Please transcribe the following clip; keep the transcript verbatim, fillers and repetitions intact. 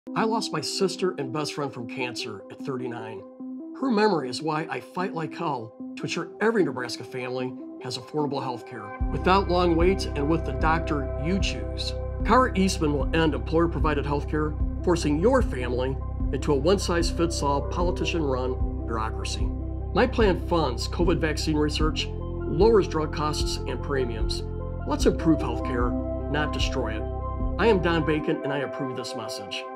I lost my sister and best friend from cancer at thirty-nine. Her memory is why I fight like hell to ensure every Nebraska family has affordable health care without long waits and with the doctor you choose. Kara Eastman will end employer-provided health care, forcing your family into a one-size-fits-all politician-run bureaucracy. My plan funds COVID vaccine research, lowers drug costs and premiums. Let's improve health care, not destroy it. I am Don Bacon, and I approve this message.